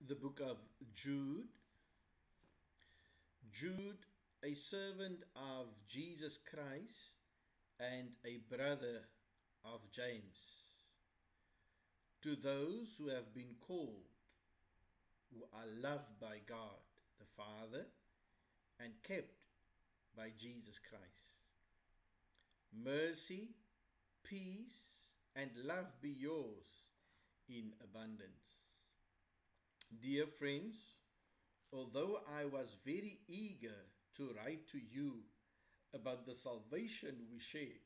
the book of Jude. Jude, a servant of Jesus Christ and a brother of James, to those who have been called, who are loved by God the Father and kept by Jesus Christ. Mercy, peace, and love be yours in abundance. Dear friends, although I was very eager to write to you about the salvation we share,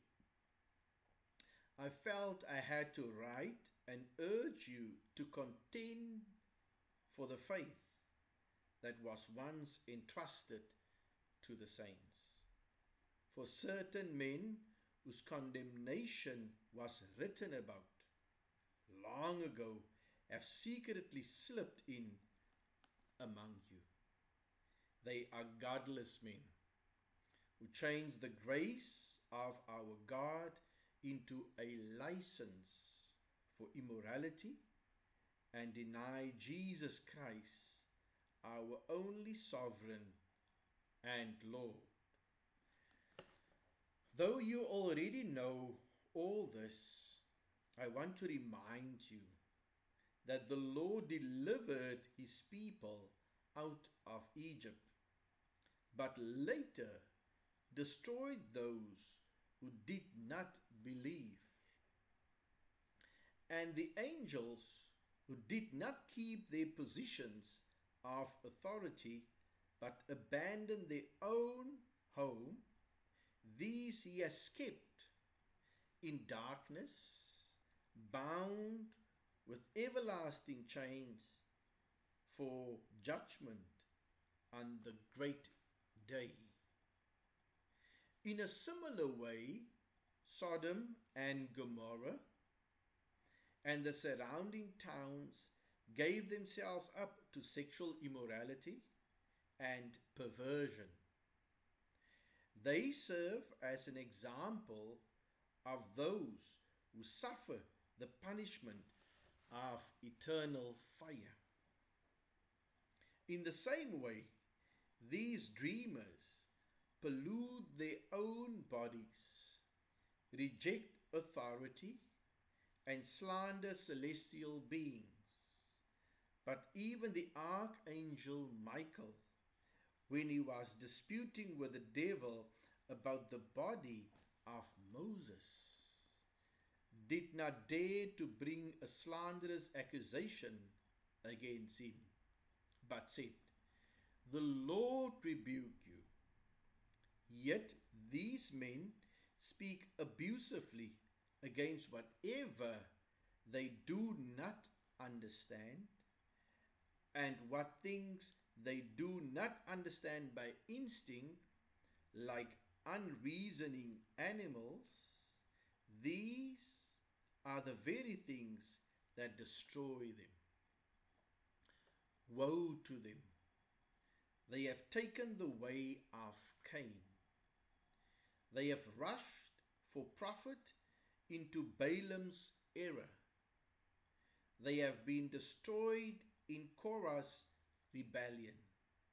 I felt I had to write and urge you to contend for the faith that was once entrusted to the saints. For certain men whose condemnation was written about long ago have secretly slipped in among you. They are godless men who change the grace of our God into a license for immorality and deny Jesus Christ, our only sovereign and Lord. Though you already know all this, I want to remind you that the Lord delivered his people out of Egypt, but later destroyed those who did not believe. And the angels who did not keep their positions of authority, but abandoned their own home, these he has kept in darkness, bound with everlasting chains for judgment on the great day. In a similar way, Sodom and Gomorrah and the surrounding towns gave themselves up to sexual immorality and perversion. They serve as an example of those who suffer the punishment of eternal fire. In the same way, these dreamers pollute their own bodies, reject authority, and slander celestial beings. But even the archangel Michael, when he was disputing with the devil about the body of Moses, did not dare to bring a slanderous accusation against him, but said, "The Lord rebuke you." Yet these men speak abusively against whatever they do not understand, and what things they do not understand by instinct, like unreasoning animals, these are the very things that destroy them. Woe to them! They have taken the way of Cain. They have rushed for profit into Balaam's error. They have been destroyed in Korah's rebellion.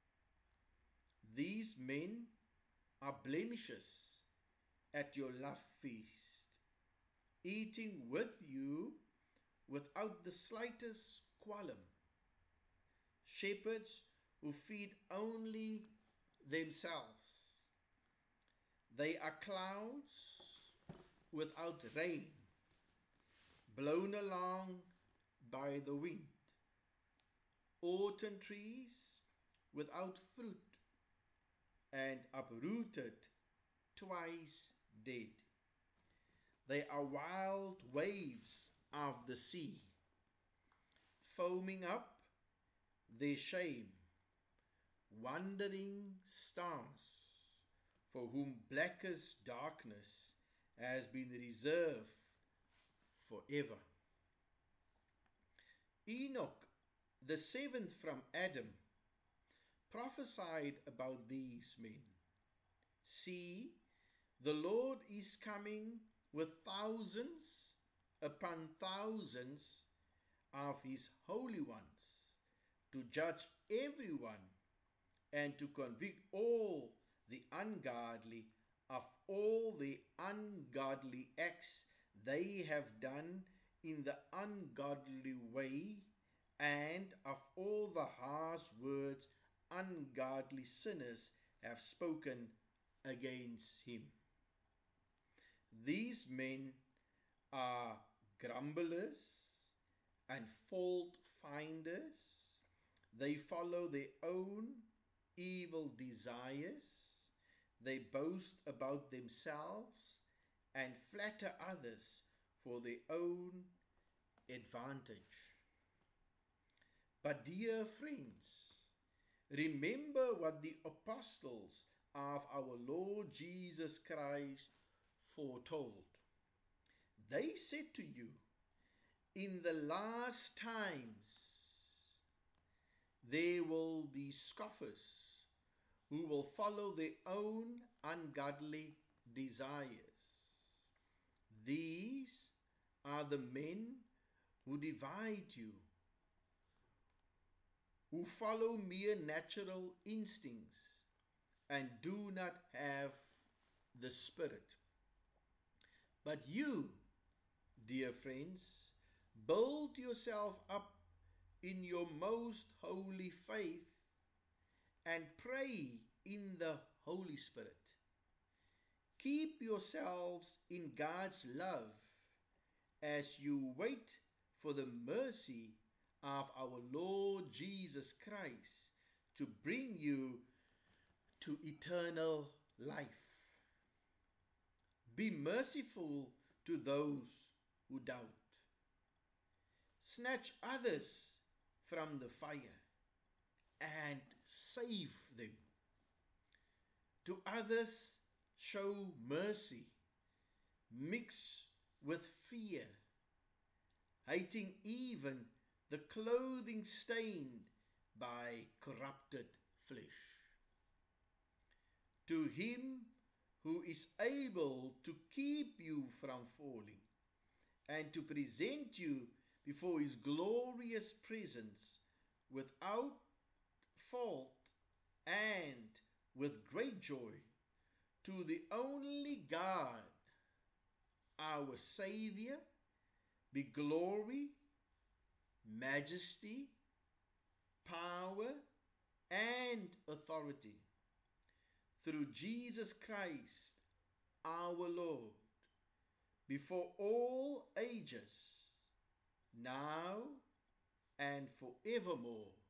These men are blemishes at your love feast, eating with you without the slightest qualm. Shepherds who feed only themselves. They are clouds without rain, blown along by the wind. Autumn trees without fruit, and uprooted, twice dead. They are wild waves of the sea, foaming up their shame, wandering stars, for whom blackest darkness has been reserved forever. Enoch, the seventh from Adam, prophesied about these men. "See, the Lord is coming with thousands upon thousands of his holy ones to judge everyone and to convict all the ungodly of all the ungodly acts they have done in the ungodly way, and of all the harsh words ungodly sinners have spoken against him. These men are grumblers and fault finders. They follow their own evil desires. They boast about themselves and flatter others for their own advantage. But dear friends, remember what the apostles of our Lord Jesus Christ foretold. They said to you, in the last times there will be scoffers who will follow their own ungodly desires. These are the men who divide you, who follow mere natural instincts and do not have the Spirit. But you, dear friends, build yourself up in your most holy faith and pray in the Holy Spirit. Keep yourselves in God's love as you wait for the mercy of our Lord Jesus Christ to bring you to eternal life. Be merciful to those who doubt. Snatch others from the fire and save them. To others show mercy, mix with fear, hating even the clothing stained by corrupted flesh. To him who is able to keep you from falling and to present you before his glorious presence without fault and with great joy, to the only God, our Savior, be glory, majesty, power, and authority through Jesus Christ, our Lord, before all ages, now and forevermore.